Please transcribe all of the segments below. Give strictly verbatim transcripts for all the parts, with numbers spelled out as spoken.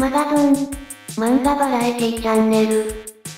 マガゾン、漫画バラエティチャンネル。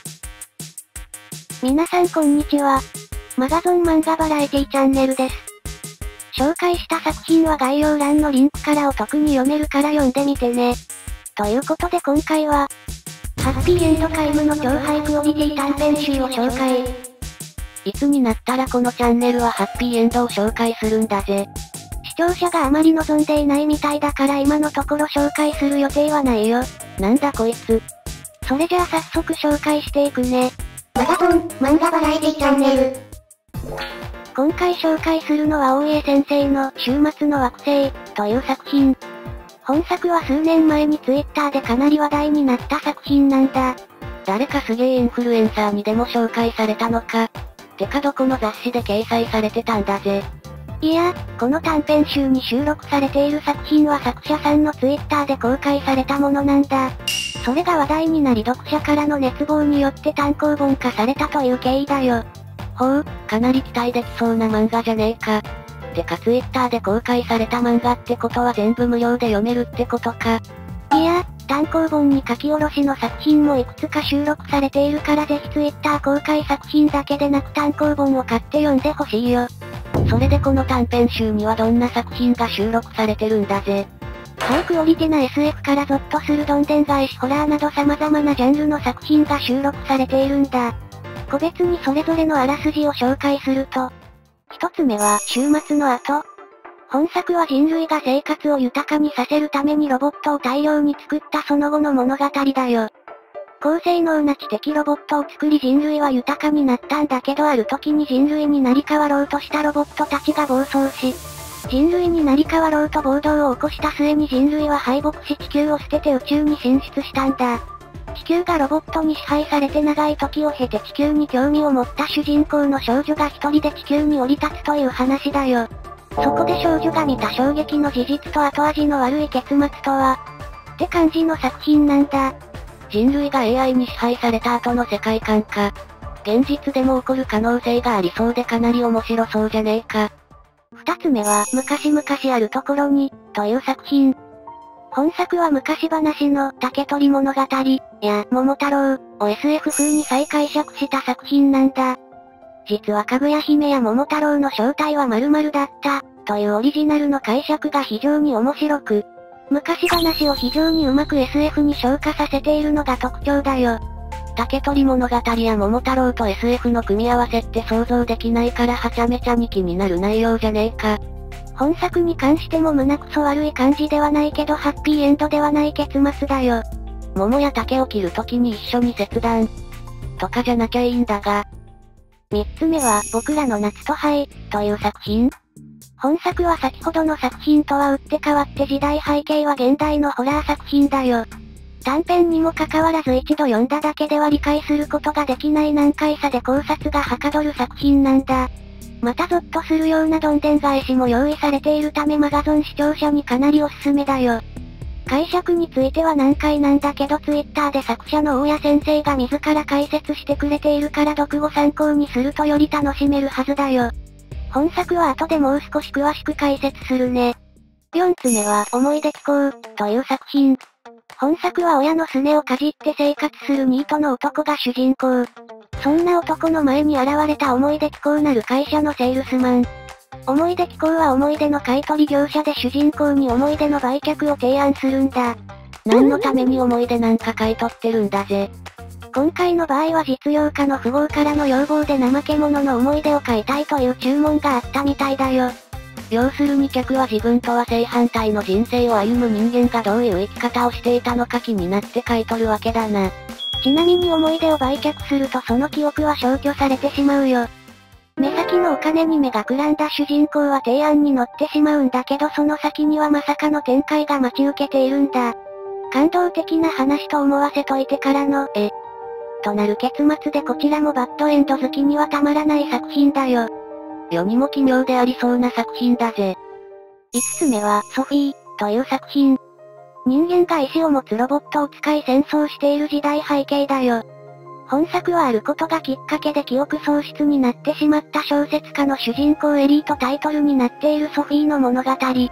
皆さんこんにちは。マガゾン漫画バラエティチャンネルです。紹介した作品は概要欄のリンクからお得に読めるから読んでみてね。ということで今回は、ハッピーエンド皆無の超ハイクオリティ短編集を紹介。 いつになったらこのチャンネルはハッピーエンドを紹介するんだぜ。 視聴者があまり望んでいないみたいだから今のところ紹介する予定はないよ。 なんだこいつ。 それじゃあ早速紹介していくね。 マガゾン、漫画バラエティチャンネル。 今回紹介するのは大家先生の週末の惑星という作品。本作は数年前にツイッターでかなり話題になった作品なんだ。 誰かすげえインフルエンサーにでも紹介されたのか。てかどこの雑誌で掲載されてたんだぜ。 いや、この短編集に収録されている作品は作者さんのツイッターで公開されたものなんだ。それが話題になり読者からの熱望によって単行本化されたという経緯だよ。 ほう、かなり期待できそうな漫画じゃねえか。てかツイッターで公開された漫画ってことは全部無料で読めるってことか。 いや、単行本に書き下ろしの作品もいくつか収録されているからぜひツイッター公開作品だけでなく単行本を買って読んでほしいよ。 それでこの短編集にはどんな作品が収録されてるんだぜ。 ハイクオリティな エスエフ からゾッとするどんでん返しホラーなど様々なジャンルの作品が収録されているんだ。個別にそれぞれのあらすじを紹介すると。一つ目は、週末の後。本作は人類が生活を豊かにさせるためにロボットを大量に作ったその後の物語だよ。高性能な知的ロボットを作り人類は豊かになったんだけどある時に人類になり変わろうとしたロボットたちが暴走し、人類になり変わろうと暴動を起こした末に人類は敗北し地球を捨てて宇宙に進出したんだ。地球がロボットに支配されて長い時を経て地球に興味を持った主人公の少女が一人で地球に降り立つという話だよ。そこで少女が見た衝撃の事実と後味の悪い結末とはって感じの作品なんだ。 人類が エーアイ に支配された後の世界観か。現実でも起こる可能性がありそうでかなり面白そうじゃねえか。 二つ目は、昔々あるところに、という作品。本作は昔話の竹取物語、や、桃太郎を エスエフ 風に再解釈した作品なんだ。実はかぐや姫や桃太郎の正体は〇〇だった、というオリジナルの解釈が非常に面白く、昔話を非常にうまく エスエフ に昇華させているのが特徴だよ。 竹取物語や桃太郎と エスエフ の組み合わせって想像できないからはちゃめちゃに気になる内容じゃねえか。 本作に関しても胸くそ悪い感じではないけどハッピーエンドではない結末だよ。 桃や竹を切るときに一緒に切断。とかじゃなきゃいいんだが。 三つ目は僕らの夏とハイ、という作品。本作は先ほどの作品とは打って変わって時代背景は現代のホラー作品だよ。短編にもかかわらず一度読んだだけでは理解することができない難解さで考察がはかどる作品なんだ。またゾッとするようなどんでん返しも用意されているためマガゾン視聴者にかなりおすすめだよ。解釈については難解なんだけどツイッターで作者の大谷先生が自ら解説してくれているから読後参考にするとより楽しめるはずだよ。本作は後でもう少し詳しく解説するね。四つ目は思い出機構という作品。本作は親のすねをかじって生活するニートの男が主人公。そんな男の前に現れた思い出機構なる会社のセールスマン。思い出機構は思い出の買取業者で主人公に思い出の売却を提案するんだ。 何のために思い出なんか買い取ってるんだぜ。 今回の場合は実業家の富豪からの要望で怠け者の思い出を買いたいという注文があったみたいだよ。 要するに客は自分とは正反対の人生を歩む人間がどういう生き方をしていたのか気になって買い取るわけだな。 ちなみに思い出を売却するとその記憶は消去されてしまうよ。目先のお金に目がくらんだ主人公は提案に乗ってしまうんだけどその先にはまさかの展開が待ち受けているんだ。感動的な話と思わせといてからの、え、となる結末でこちらもバッドエンド好きにはたまらない作品だよ。 世にも奇妙でありそうな作品だぜ。 五つ目は、ソフィー、という作品。人間が意志を持つロボットを使い戦争している時代背景だよ。本作はあることがきっかけで記憶喪失になってしまった小説家の主人公エリーとタイトルになっているソフィーの物語。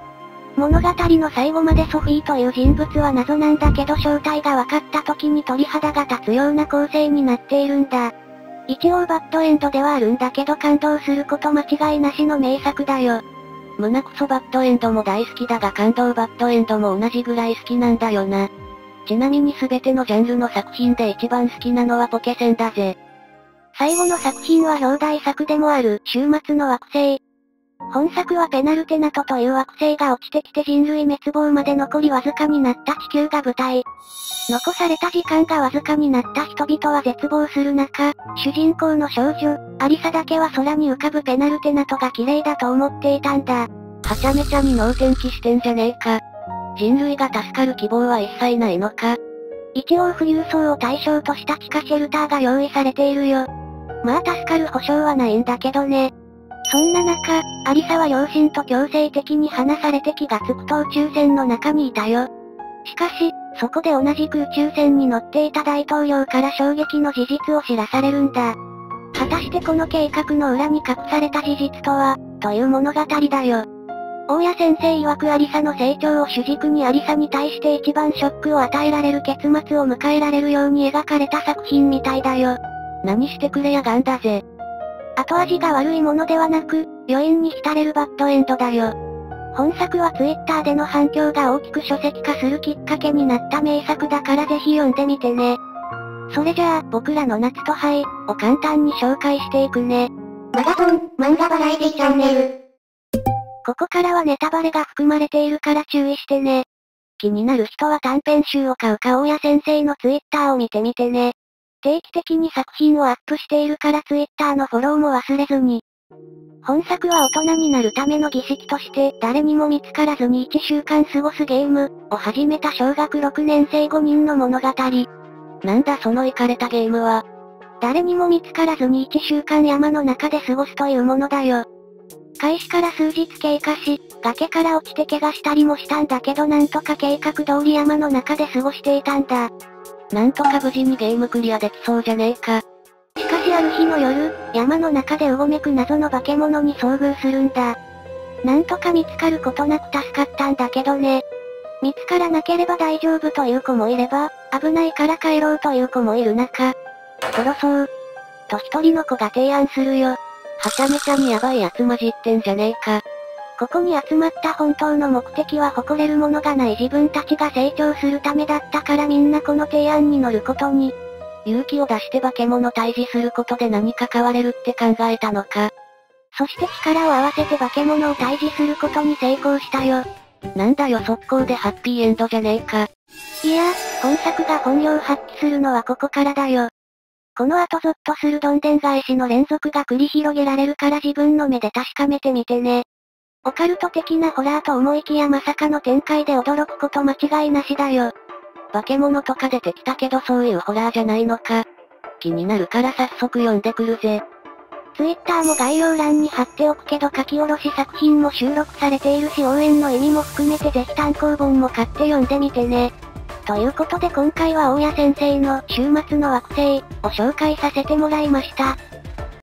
物語の最後までソフィーという人物は謎なんだけど正体が分かった時に鳥肌が立つような構成になっているんだ。一応バッドエンドではあるんだけど感動すること間違いなしの名作だよ。 胸クソバッドエンドも大好きだが感動バッドエンドも同じぐらい好きなんだよな。ちなみに全てのジャンルの作品で一番好きなのはポケセンだぜ。 最後の作品は表題作でもある終末の惑星。本作はペナルテナトという惑星が落ちてきて人類滅亡まで残りわずかになった地球が舞台。残された時間がわずかになった人々は絶望する中、主人公の少女、アリサだけは空に浮かぶペナルテナトが綺麗だと思っていたんだ。 はちゃめちゃに能天気してんじゃねえか。人類が助かる希望は一切ないのか。 一応富裕層を対象とした地下シェルターが用意されているよ。まあ助かる保証はないんだけどね。そんな中、アリサは両親と強制的に離されて気がつくと宇宙船の中にいたよ。しかし、そこで同じく宇宙船に乗っていた大統領から衝撃の事実を知らされるんだ。果たしてこの計画の裏に隠された事実とは、という物語だよ。大谷先生曰くアリサの成長を主軸にアリサに対して一番ショックを与えられる結末を迎えられるように描かれた作品みたいだよ。 何してくれやがんだぜ。 後味が悪いものではなく、余韻に浸れるバッドエンドだよ。本作はツイッターでの反響が大きく書籍化するきっかけになった名作だからぜひ読んでみてね。それじゃあ、僕らの夏とハイを簡単に紹介していくね。 マガトン、漫画バラエティチャンネル。 ここからはネタバレが含まれているから注意してね。気になる人は短編集を買うか大谷先生のツイッターを見てみてね。定期的に作品をアップしているからツイッターのフォローも忘れずに。本作は大人になるための儀式として誰にも見つからずにいっしゅうかん過ごすゲームを始めた小学ろくねん生ごにんの物語。 なんだそのイカれたゲームは。 誰にも見つからずにいっしゅうかん山の中で過ごすというものだよ。開始から数日経過し、崖から落ちて怪我したりもしたんだけどなんとか計画通り山の中で過ごしていたんだ。 なんとか無事にゲームクリアできそうじゃねえか。 しかしある日の夜、山の中でうごめく謎の化け物に遭遇するんだ。なんとか見つかることなく助かったんだけどね。見つからなければ大丈夫という子もいれば、危ないから帰ろうという子もいる中、殺そう。と一人の子が提案するよ。 はちゃめちゃにヤバいやつ混じってんじゃねえか。 ここに集まった本当の目的は誇れるものがない自分たちが成長するためだったからみんなこの提案に乗ることに。 勇気を出して化け物退治することで何か変われるって考えたのか。 そして力を合わせて化け物を退治することに成功したよ。 なんだよ速攻でハッピーエンドじゃねえか。 いや、本作が本領発揮するのはここからだよ。この後ゾッとするどんでん返しの連続が繰り広げられるから自分の目で確かめてみてね。オカルト的なホラーと思いきやまさかの展開で驚くこと間違いなしだよ。 化け物とか出てきたけどそういうホラーじゃないのか。気になるから早速読んでくるぜ。 ツイッターも概要欄に貼っておくけど書き下ろし作品も収録されているし応援の意味も含めてぜひ単行本も買って読んでみてね。ということで今回は大谷先生の終末の惑星を紹介させてもらいました。